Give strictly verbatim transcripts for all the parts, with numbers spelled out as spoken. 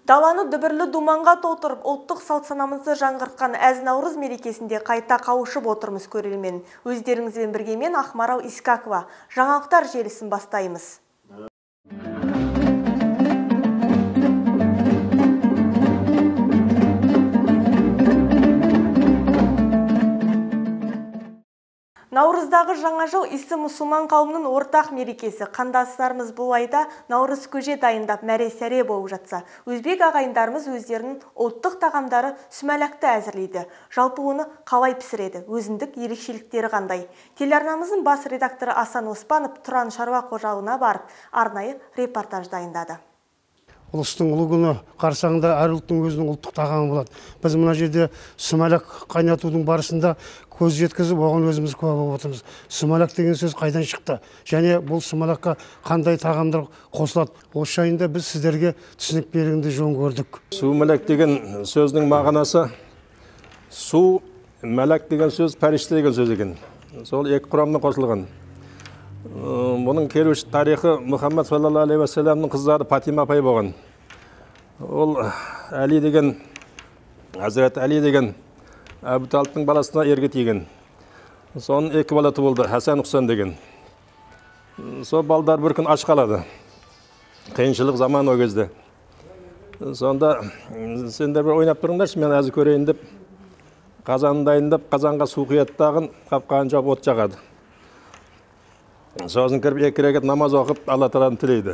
Даланы дүбірлі думанға толтырып, ұлттық салт-санамызды жаңғыртқан әз Наурыз мерекесінде қайта қауышып отырмыз көрермен. Өздеріңізбен бірге мен Ақмарал Искакова. Жаңалықтар желісін бастаймыз. Наурыздағы жаңа жыл исі мұсылман қауымның ортақ мерекесі. Қандастарымыз бұл айда наурыз көже дайындап мәре-сәре болып жатса, өзбек ағайындарымыз өздерінің ұлттық тағамдары сүмәләкті әзірлейді. Жалпы оны қалай пісіреді, өзіндік ерекшеліктері қандай? Телеарнамыздың бас редакторы Асан Оспанов Тұран шаруа қожалығына барып, арнайы репортаж дайындады. Ұлыстың ұлы күні қарсаңында әр ұлттың өзінің ұлттық тағамы болады. Біз мына жерде сүмәләк қайнатудың барысында көз жеткізіп, оған өзіміз куә болып отырмыз. Сүмәләк деген сөз қайдан шықты? Және бұл сүмәләкқа қандай тағамдар қосылады? Осы жайында біз сіздерге түсінік беруді жөн көрдік. Сүмәләк деген сөздің мағынасы су, мәләк деген сөз пәріште деген сөз екен. Сол екі құрамнан қосылған. Бұның келуші тарихы Мұхаммад саллаллаху алейхи уассаламның қыздары Фатима апай болған. Ол Әли деген, Әзірет Әли деген Әбу Талиптың баласына ерге тиген. Соның екі бала туылды, Хасан Ұқсан деген. Сол балдар бір күн аш қалады. Қиыншылық заман о кезде. Сонда сендер бір ойнап тұрыңдаршы, мен әзі көрейін деп, қазанын дайындап, қазанға су құяды тағын, қапқанын жауып от жағады. Сосын кіріп екі рекет намаз оқып, Алла Тағаланы тілейді.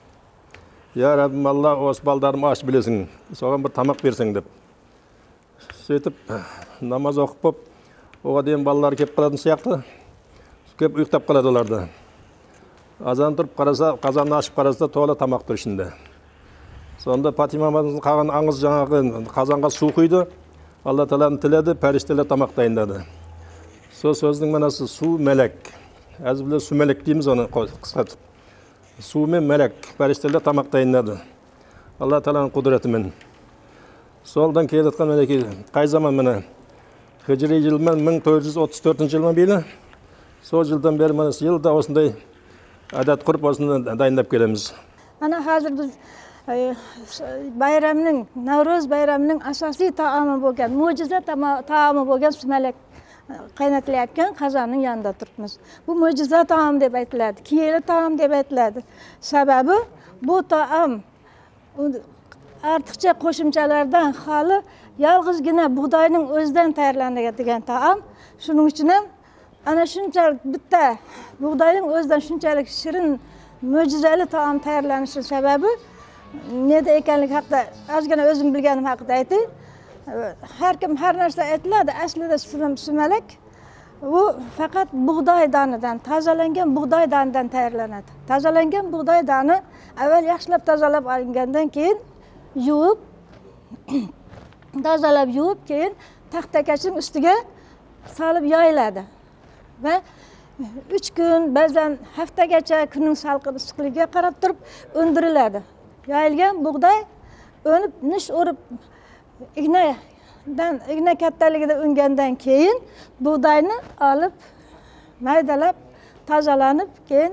Я Раббим Алла, осы балдарым аш білесің, соған бір тамақ берсең деп. Сөйтіп, намаз оқып боп, оға дейін балалар кеп қалатын сияқты, кеп ұйықтап қалады оларды. Азан тұрып қараса, қазанды ашып қараса, толы тамақ тұр ішінде. Сонда Фатима апамыздың қалған аңыз жаңағы қазанға су құйды, Алла Тағаланы тіледі, пәрештелер тамақ дайындады. Сол сөздің мәнасы су мәләк. Әз біле су мәләк дейміз оны қысқартып. Су мен мәләк, пәрештелер тамақ дайындады. Алла Тағаланың құдіретімен. Солдан келе жатқан мәләке қай заман міне хижри жылмен мың төрт жүз отыз төртінші жылмен бейлі. Сол жылдан бері міне жылда осындай әдет құрып осыны дайындап келеміз. Ана қазір біз байрамның, Наурыз байрамның асаси таамы болған, мөжиза таамы болған сүмәләк қайнатылатын қазанның yanında тұрмыз. Бұл мөжиза таам деп айтылады, киелі таам деп айтылады. Себебі бұл таам артықша қосымшалардан халы ялғызгina buğdayның өзден тәйярланған таам. Шуның үшін ана шунчалық бітті buğdayның өзден шунчалық ширин мөжизалы таам тәйярланышы себебі неде екенлік хақта азгina өзім білгенім хақта айтайын. Her kim her narsa aytiladi, aslida sümelek bu fakat buğday danıdan, tazalangan buğday danıdan tayyorlanadi. Tazalangan buğday danı avval yaxshilab tozalab olingandan keyin yuvib, tozalab yuvib, keyin taxtakachning ustiga solib yoyiladi. Va uch kun, ba'zan haftagacha kunning salqin issiqligiga qarab turib undiriladi. Yoyilgan buğday o'nib, nish o'rib ignadan igna kattaligida ungandan keyin buğdayni olib maydalab tozalanib keyin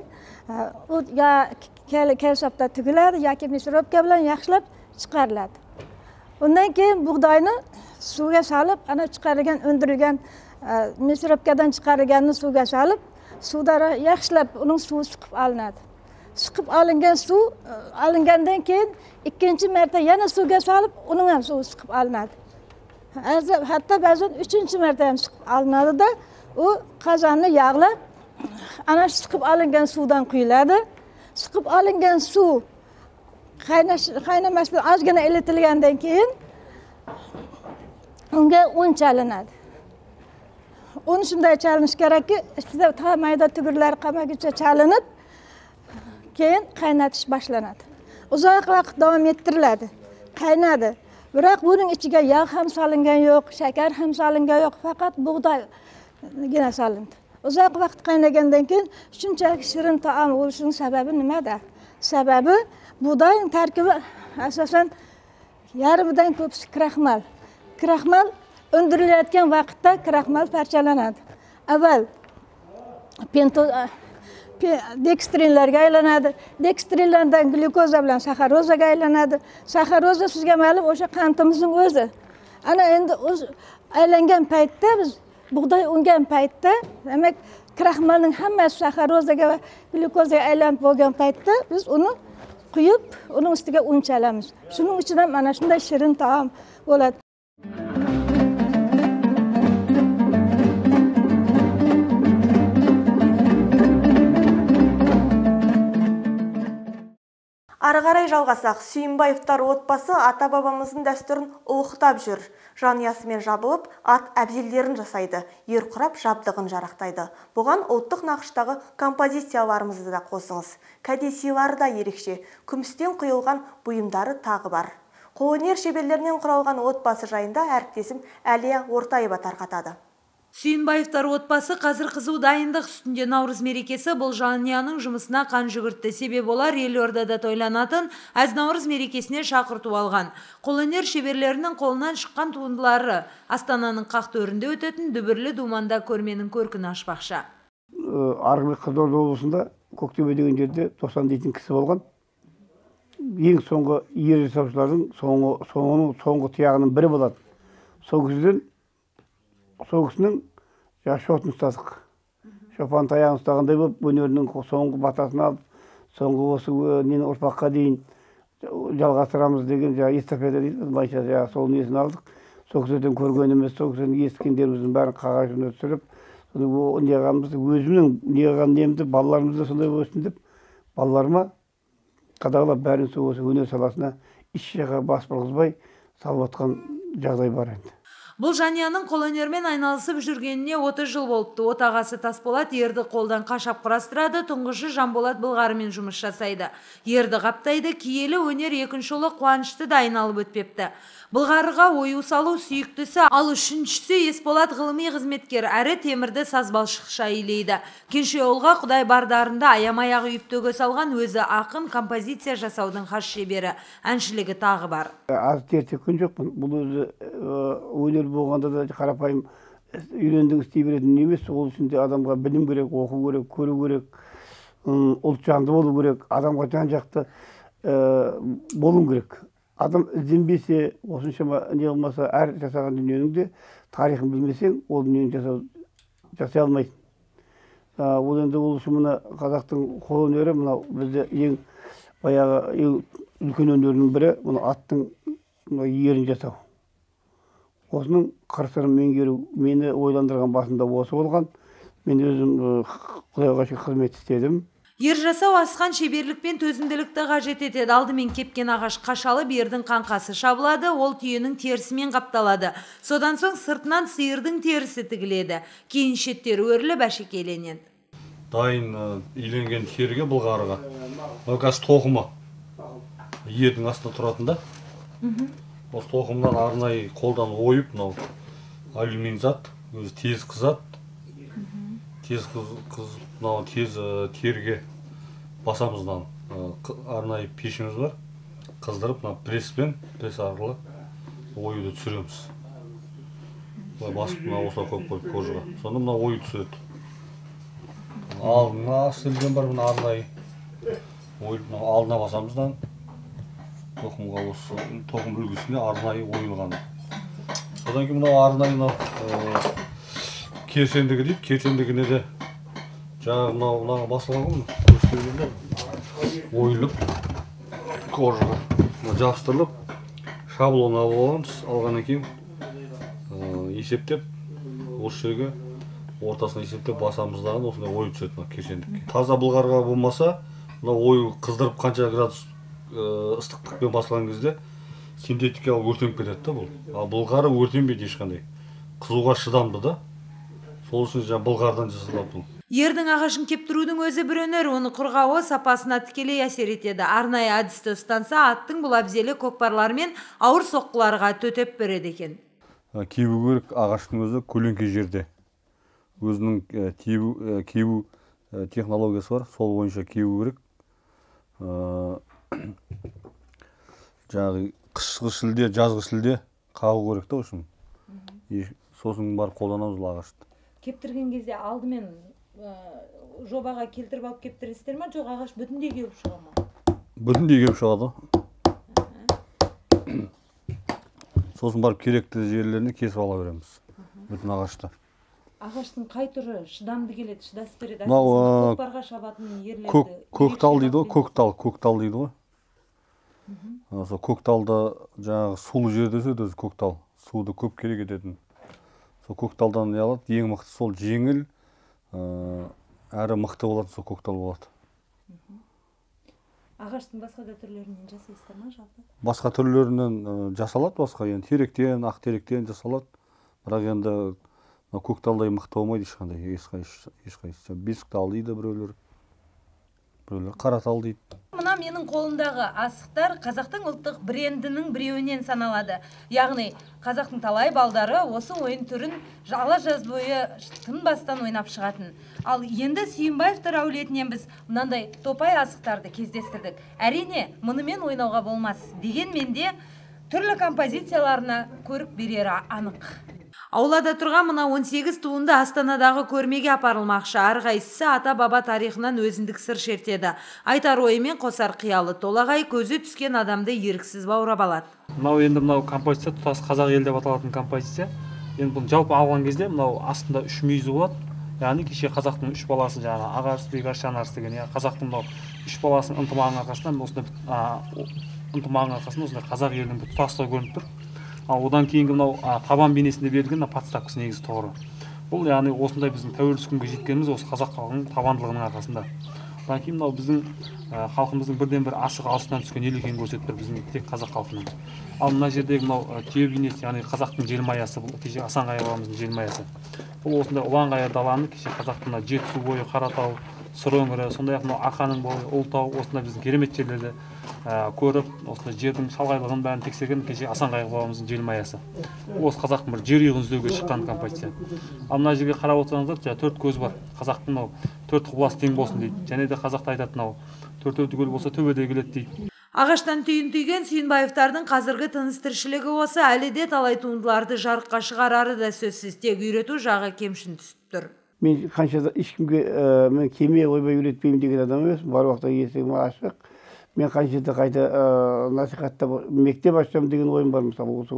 ya kelsapda tugiladi yoki misrobka bilan yaxshilab chiqariladi. Undan keyin buğdayni suvga solib, ana chiqarilgan undirilgan misrobkadan chiqarilganini suvga solib, suvda yaxshilab uning suvi siqib olinadi. Siqib olingan suv olingandan keyin ikkinchi marta yana suvga solib, uning ham suvi siqib olinadi. Hatto ba'zan uchinchi marta ham siqib olinadi-da, u qozonni yog'lab, ana siqib olingan suvdan quyiladi. Siqib olingan suv qaynash qaynamasdan ozgina ilitilgandan keyin unga un chalinadi. Un shunday chalinish kerakki, ichida mayda tugurlar qolmaguncha chalinib, keyin qaynatish boshlanadi. Uzoq vaqt davom ettiriladi. Qaynadi. Biroq buning ichiga yog' ham solingan yo'q, shakar ham solingan yo'q, faqat buğdaygina solindi. Uzoq vaqt qaynagandan keyin shunchalik shirin taom bo'lishining sababi nimada? Sababi buğdayning tarkibi asosan yarmidan ko'pisi kraxmal. Kraxmal undirilayotgan vaqtda kraxmal parchalanadi. Avval pentoz dekstrinlarga aylanadi. Dekstrinlardan glyukoza bilan saxarozaga aylanadi. Saxaroza sizga ma'lum o'sha qandimizning o'zi. Ana endi o'z aylangan paytda biz bug'doy ungan paytda, demak, kraxmalning hammasi saxarozaga va glyukozaga aylanib bo'lgan paytda biz uni quyib, uning ustiga un chalamiz. Shuning uchun ham mana shunday shirin taom bo'ladi. Ары қарай жалғасақ, Сүйінбаевтар отбасы ата-бабамыздың дәстүрін ұлықтап жүр. Жанұясымен жабылып, ат әбзелдерін жасайды, ер құрап жабдығын жарақтайды. Бұған ұлттық нақыштағы композицияларымызды да қосыңыз. Кәдесыйлары да ерекше, күмістен құйылған бұйымдары тағы бар. Қолөнер шеберлерінен құралған отбасы жайында әріптесім Әлия Ортаева тарқатады. Сүйінбаевтар отбасы қазір қызу дайындық үстінде. Наурыз мерекесі бұл жанұяның жұмысына қан жүгіртті. Себебі олар елордада тойланатын әз Наурыз мерекесіне шақырту алған. Қолөнер шеберлерінің қолынан шыққан туындылары Астананың қақ төрінде өтетін дүбірлі думанда көрменің көркін ашпақшы. Арғымақ Қызылорда облысында Көктөбе деген жерде тоқсан дейтін кісі болған. Ең соңғы ер жасаушылардың соңғы соңғы тияғының бірі болады. Сол кісіден Сол кісінің шотын ұстадық. Шопан таяғын ұстағандай болып, өнерінің соңғы батасын алып, соңғы осы нені ұрпаққа дейін жалғастырамыз деген эстафета дейді. Байша сол несін алдық. Сол кісіден көргеніміз, сол кісіден ескендеріміздің бәрін қағазына түсіріп, неғанымызды, өзімнің неғаған немді балаларымызды сондай өсін деп, балаларыма қадағалап бәрін сол осы өнер саласына еш жаққа бас бұрғызбай салып атқан жағдай бар енді. Бұл жанұяның қолөнермен айналысып жүргеніне отыз жыл болыпты. Отағасы Тасболат ерді қолдан қашап құрастырады, тұңғышы Жанболат былғарымен жұмыс жасайды. Ерді қаптайды, киелі өнер екінші ұлы Қуанышты да айналып өтпепті. Былғарыға ою салу сүйіктісі, ал үшіншісі Есболат ғылыми қызметкер, әрі темірді сазбалшықша илейді. Кенше ұлға Құдай бардарында аямаяғы үйіптөгі салған өзі ақын композиция жасаудың қас шебері, әншілігі тағы бар. Аз тертек күн жоқпын. Бұл өзі өнер болғанда да қарапайым үйрендік істей беретін емес. Ол үшін де адамға білім керек, оқу керек, көру керек, ұлт жанды болу керек, адамға жан жақты болу керек. Адам ізденбесе, осыншама не болмаса, әр жасаған дүниенің де тарихын білмесең, ол дүниені жасай алмайсың. Ол енді ол үшін мына қазақтың қол өнері, мына бізде ең баяғы ең үлкен өнерінің бірі, мына аттың ерін жасау. Осының қыр-сырын меңгеру мені ойландырған басында осы болған. Мен өзім Құдайға шүкір қызмет істедім. Ер жасау асқан шеберлік пен төзімділікті қажет етеді. Алдымен кепкен ағаш қашалып, ердің қаңқасы шабылады, ол түйенің терісімен қапталады. Содан соң сыртынан сиырдың терісі тігіледі. Кейін шеттері өріліп әшекейленеді. Дайын иленген теріге былғарыға. Қазір тоқымы ердің астында тұратын да. Осы тоқымдан арнайы қолдан ойып, мынау алюминий зат, өзі тез қызады. Тез қыз, мынау тез теріге басамыздан арнайы пешіміз бар. Қыздырып, мына пресспен, пресс арқылы оюды түсіреміз. Басып, мына осылай қойып қойып кожаға. Сонда мына ою түседі. Алдына істелген бар, мына арнайы ойып, алдына басамыздан тоқымға осы тоқым үлгісіне арнайы ойылған. Содан кейін мынау арнайы керсендігі дейді, керсендігіне де жаңағы мынау басылған ғой, көрсетілгенде ойылып, кожаға жабыстырылып, шаблон аламыз, алғаннан кейін есептеп, осы жерге ортасына есептеп басамыздан осындай ой түседі керсендікке. Таза былғарға болмаса, ой қыздырып қанша градус ыстықтықпен басылған кезде синтетикалық өртеніп кетеді да бұл. Ал былғары өртенбейді ешқандай. Қызуға шыдамды да. Сол үшін жаңа былғардан жасалады бұл. Ердің ағашын кептірудің өзі бір өнер, оны қорғауы сапасына тікелей әсер етеді. Арнайы әдісті ұстанса, аттың бұл әбзелі көкпарлар мен ауыр соққыларға төтеп береді екен. Кебу керек ағаштың өзі көлеңке жерде. Өзінің кебу технологиясы бар, сол бойынша кебу керек. Жаңағы қышқы шілде, жазғы шілде қағу керек та үшін. Сосын бар қолданамыз ағашты. Кептірген кезде алдымен жобаға келтіріп алып кептіресіздер ма, жоқ ағаш бүтіндей келіп шыға ма? Бүтіндей келіп шығады. Сосын барып керекті жерлеріне кесіп ала береміз. Бүтін ағашты. Ағаштың қай түрі шыдамды келеді, шыдас береді? Мынау көкпарға шабатын ерлерді. Көктал дейді ғой, көктал, көктал дейді ғой. Сол көкталда жаңағы сулы жерде өседі өзі көктал. Суды көп керек ететін. Сол көкталдан не алады? Ең мықты сол жеңіл, әрі мықты болады, сол көктал болады. Ағаштың басқа да түрлерінен жасайсыздар ма жалпы? Басқа түрлерінен жасалады, басқа енді теректен, ақ теректен жасалады. Бірақ енді көкталдай мықты болмайды ешқандай, ешқайсысы. Бесіктал дейді біреулер, біреулер қаратал дейді. Мына менің қолымдағы асықтар қазақтың ұлттық брендінің біреуінен саналады. Яғни қазақтың талай балдары осы ойын түрін ала жаз бойы тынбастан ойнап шығатын. Ал енді Сүйінбаевтар әулетінен біз мынандай топай асықтарды кездестірдік. Әрине, мұнымен ойнауға болмас. Дегенмен де түрлі композицияларына көрік берері анық. Аулада тұрған мына он сегіз туынды Астанадағы көрмеге апарылмақшы. Әрқайсысы ата-баба тарихынан өзіндік сыр шертеді. Айтар ойымен қосар қиялы толағай көзі түскен адамды еріксіз баурап алады. Мынау енді мынау композиция тұтас қазақ елі деп аталатын композиция. Енді бұл жалпы алған кезде мынау астында үш мүйізі болады. Яғни кеше қазақтың үш баласы жаңағы Ағарыс, Бекарыс, Жанарыс деген, яғни қазақтың мынау үш баласының ынтымағының арқасында осындай ынтымағының арқасында осындай қазақ елінің тұтастығы көрініп тұр. Ал одан кейінгі мынау табан бейнесінде берілген подставкасы негізі тоғыры. Бұл яғни осындай біздің тәуелсіз күнге жеткеніміз осы қазақ халқының табандылығының арқасында. Одан кейін мынау біздің халқымыздың бірден бір асығы алыстан түскен ел екенін көрсетіп тұр біздің тек қазақ халқының. Ал мына жердегі мынау түйе бейнесі, яғни қазақтың желмаясы, бұл кеше Асанғай ағамыздың желмаясы. Бұл осындай ұланғайыр даланы кеше қазақтың Жетісу бойы, Қаратау, Сыр өңірі, сондай-ақ мынау Арқаның бойы, Ұлытау, осындай біздің керемет жерлерді көріп, осындай жердің шалғайлығын бәрін тексерген кеше Асанғай бабамыздың желмаясы. Осы қазақтың бір жер үйігін іздеуге шыққан композиция. Ал мына жерге қарап отырсаңыздар, төрт көз бар. Қазақтың мынау төрт құбылас тең болсын дейді. Және де қазақта айтатын мынау төртеу түгел болса төбеде келеді дейді. Ағаштан түйін түйген Сүйінбаевтардың қазіргі тыныс тіршілігі осы, әлі де талай туындыларды жарыққа шығарары да сөзсіз, тек үйрету жағы кемшін түсіп тұр. Мен қанша ешкімге мен кеме ойбай үйретпеймін деген адам емеспін. Бар уақытта есігім ашық. Мен қанша да қайта насихаттап мектеп ашсам деген ойым бар. Мысалы осы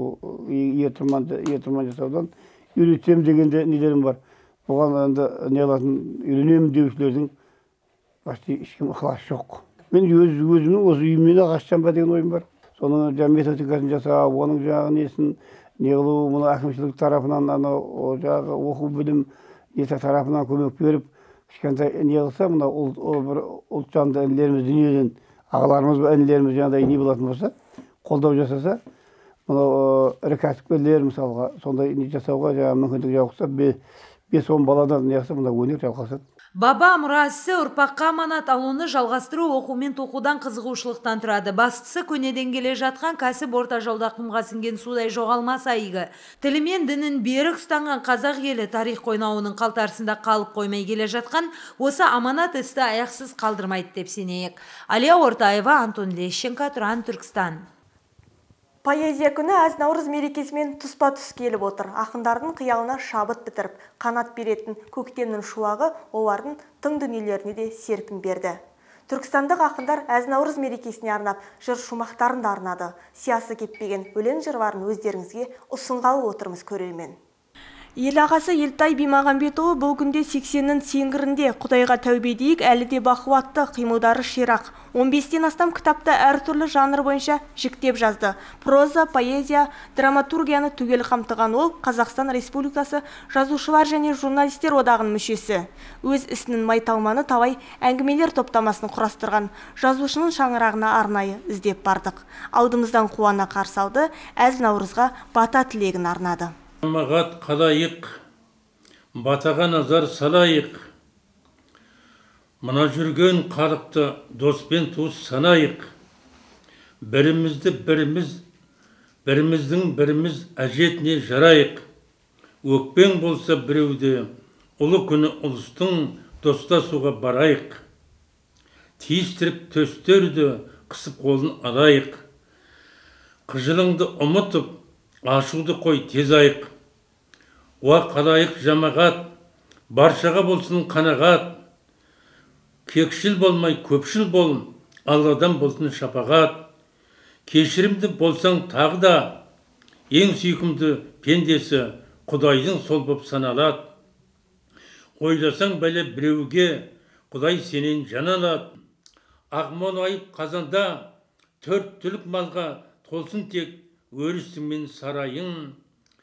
ертұрман жасаудан үйретсем дегенде нелерім бар. Бұған енді не алатын үйренемін деушілердің басты ешкім ықыласы жоқ. Мен өз өзімнің осы үйімнен ағашсам ба деген ойым бар. Соның методикасын жасау, оның жағы несін не қылу, мұны әкімшілік тарапынан анау жағы оқу білім несі тарапынан көмек беріп, кішкентай не қылса, мына ұлтжанды інілеріміз дүниеден ағаларымыз ба інілеріміз жаңағыдай не болатын болса, қолдау жасаса, мынау ірі кәсіпкерлер мысалға сондай не жасауға жаңағы мүмкіндік жауқса, бес он баладан не қылса, мына өнер жалғасады. Баба мұрасы ұрпаққа аманат, ал оны жалғастыру оқумен тоқудан қызығушылықтан тұрады. Бастысы көнеден келе жатқан кәсіп орта жолда құмға сіңген судай жоғалмаса игі. Тілімен дінін берік ұстанған қазақ елі тарих қойнауының қалтарсында қалып қоймай келе жатқан осы аманат істі аяқсыз қалдырмайды деп сенейік. Алия Ортаева, Антон Лещенко, Тұран, Түркістан. Поэзия күні әз наурыз мерекесімен тұспа-тұс келіп отыр. Ақындардың қиялына шабыт бітіріп, қанат беретін көктемнің шуағы олардың тың дүниелеріне де серпін берді. Түркістандық ақындар әз наурыз мерекесіне арнап жыр шумақтарын да арнады. Сиясы кеппеген өлең жырларын өздеріңізге ұсынғалы отырмыз көрермен. Ел ағасы Елтай Бимағанбетұлы бұл күнде сексеннің сеңгірінде, Құдайға тәубе дейік, әлі де бақуатты, қимылдары ширақ. он бестен астам кітапта әртүрлі жанр бойынша жіктеп жазды. Проза, поэзия, драматургияны түгел қамтыған ол Қазақстан Республикасы жазушылар және журналистер одағының мүшесі. Өз ісінің майталманы талай әңгімелер топтамасын құрастырған жазушының шаңырағына арнайы іздеп бардық. Алдымыздан қуана қарсы алды, әз наурызға бата тілегін арнады. Мағат қалайық, батаға назар салайық, мына жүрген халықты доспен туыс санайық, бірімізді біріміз, біріміздің біріміз әжетіне жарайық, өкпең болса біреуде, ұлы күні ұлыстың достасуға барайық, тиістіріп төстерді қысып қолын алайық, қыжылыңды ұмытып, ашуды қой тез айық. Уа қалайық жамағат, баршаға болсын қанағат, кекшіл болмай көпшіл бол, Алладан болсын шапағат. Кешірімді болсаң тағы да, ең сүйкімді пендесі Құдайдың сол боп саналады. Ойласаң бәле біреуге, Құдай сенен жан алады. Ағмон айып қазанда, төрт түлік малға толсын тек өрісің мен сарайың.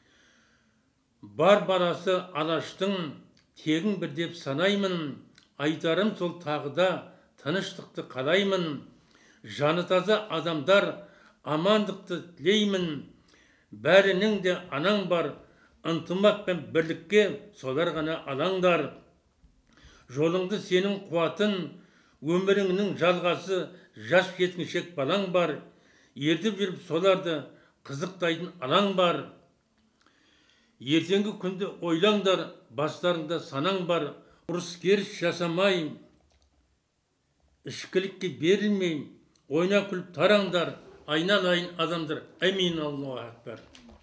Бар барасы алаштың, тегін бір деп санаймын. Айтарым сол тағыда тыныштықты қалаймын. Жаны таза адамдар амандықты тілеймін. Бәрінің де анаң бар, ынтымақ пен бірлікке солар ғана алаңдар. Жолыңды сенің қуатын, өміріңнің жалғасы жас жеткіншек балаң бар. Ертіп жүріп соларды қызықтайтын алаң бар. Ертеңгі күнді ойлаңдар, бастарыңда санаң бар. Ұрыс керіс жасамай, ішкілікке берілмей, ойна күліп тараңдар, айналайын адамдар. Әмин, Аллаху акбар.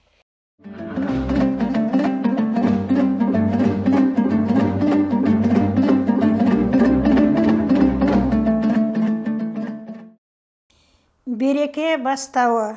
Береке бастауы.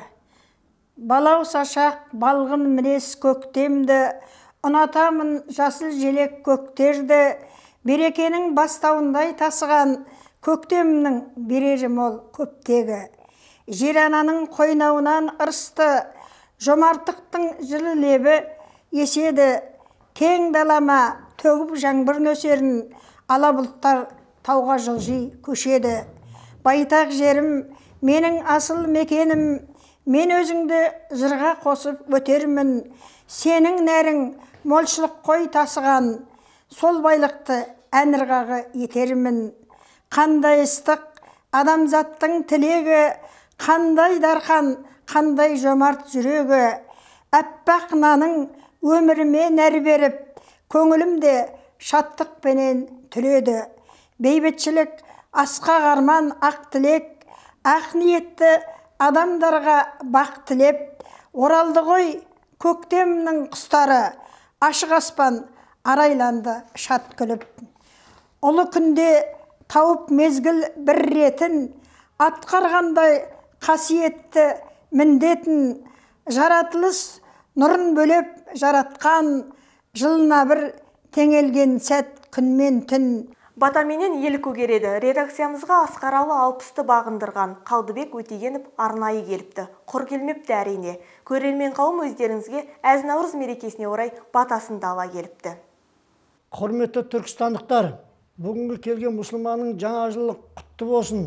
Балау сашақ, балғын мінез көктемді, ұнатамын жасыл желек көктерді. Берекенің бастауындай тасыған, көктемнің берері мол көптегі. Жер ананың қойнауынан ырысты, жомарттықтың жылы лебі еседі. Кең далама төгіп жаңбыр нөсерін, ала бұлттар тауға жылжи көшеді. Байтақ жерім, менің асыл мекенім, мен өзіңді жырға қосып өтермін. Сенің нәрің молшылық қой тасыған, сол байлықты әнірғағы етермін. Қандай ыстық адамзаттың тілегі, қандай дархан, қандай жомарт жүрегі. Әппақ наның өміріме нәр беріп, көңілімде шаттықпенен түледі. Бейбітшілік, асқақ арман, ақ тілек, ақ ниетті адамдарға бақ тілеп. Оралды ғой көктемнің құстары, ашық аспан арайланды шат күліп. Ұлы күнде тауып мезгіл бір ретін, атқарғандай қасиетті міндетін. Жаратылыс нұрын бөлеп жаратқан, жылына бір теңелген сәт күнмен түн. Батаменен ел көгереді. Редакциямызға Асқаралы алпысты бағындырған Қалдыбек Өтегенов арнайы келіпті. Құр келмепті әрине. Көрермен қауым өздеріңізге әз Наурыз мерекесіне орай батасын ала келіпті. Құрметті түркістандықтар, бүгінгі келген мұсылманның жаңа жылы құтты болсын.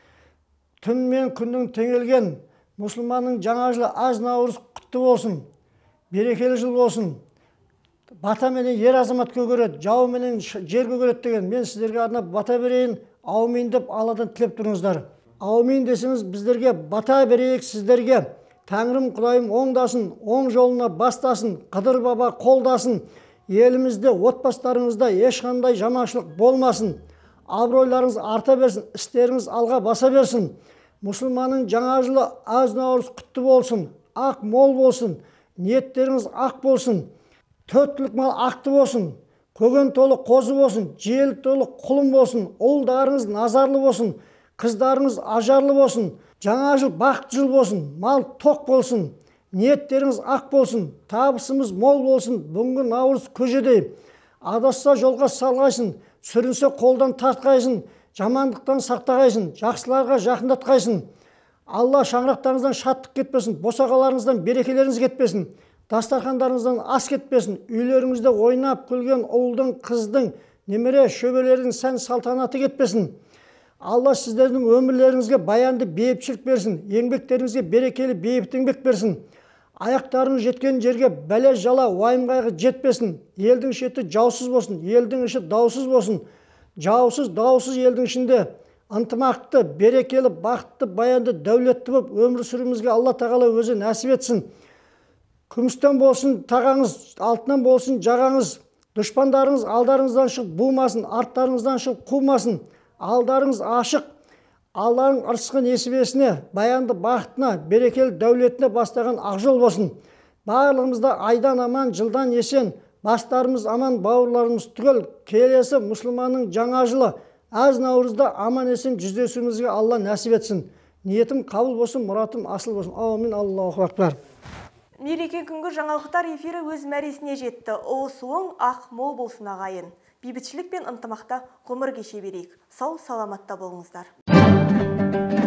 Түн мен күннің теңелген мұсылманның жаңа жылы әз Наурыз құтты болсын. Берекелі жыл болсын. Бата менен ер азамат көгереді, жау менен жер көгереді деген мен сіздерге арнап бата берейін, аумин деп Алладан тілеп тұрыңыздар. Аумин десеңіз біздерге бата берейік сіздерге. Тәңірім Құдайым оңдасын, оң жолына бастасын, Қыдыр баба қолдасын. Елімізде, отбасыларыңызда ешқандай жаманшылық болмасын. Абыройларыңыз арта берсін, істеріңіз алға баса берсін. Мұсылманның жаңа жылы әз Наурыз құтты болсын, ақ мол болсын, ниеттеріңіз ақ болсын. Төрттілік мал ақты болсын, көген толы қозы болсын, жел толы құлын болсын, ұлдарыңыз назарлы болсын, қыздарыңыз ажарлы болсын, жаңа жыл бақытты жыл болсын, мал тоқ болсын, ниеттеріңіз ақ болсын, табысымыз мол болсын, бүгінгі Наурыз көжедей. Адасса жолға салғайсын, сүрінсе қолдан тартқайсын, жамандықтан сақтағайсын, жақсыларға жақындатқайсын. Алла шаңырақтарыңыздан шаттық кетпесін, босағаларыңыздан берекелеріңіз кетпесін. Дастархандарыңыздан ас кетпесін, үйлеріңізде ойнап күлген ұлдың, қыздың, немере шөбелердің сән салтанаты кетпесін. Алла сіздердің өмірлеріңізге баянды бейбітшілік берсін, еңбектеріңізге берекелі бейбіт еңбек берсін. Аяқтарыңыз жеткен жерге бәле жала, уайым қайғы жетпесін. Елдің шеті жаусыз болсын, елдің іші даусыз болсын. Жаусыз, даусыз елдің ішінде ынтымақты, берекелі, бақытты, баянды, дәулетті болып өмір сүруімізге Алла тағала өзі нәсіп етсін. Күмістен болсын тағаңыз, алтыннан болсын жағаңыз, дұшпандарыңыз алдарыңыздан шығып буымасын, арттарыңыздан шығып қумасын. Алдарыңыз ашық, Алланың ырысқы несібесіне, баянды бақытына, берекелі дәулетіне бастаған ақ жол болсын. Барлығымызда айдан аман, жылдан есен, бастарымыз аман, бауырларымыз түгел, келесі мұсылманның жаңа жылы аз наурызда аман есен жүздесуімізге Алла нәсіп етсін. Ниетім қабыл болсын, мұратым асыл болсын. Аумин. Аллаху акбар. Мереке күнгі жаңалықтар эфирі өз мәресіне жетті. Оғысы оң, ақ мол болсын ағайын. Бейбітшілік пен ынтымақта ғұмыр кеше берейік. Сау саламатта болыңыздар.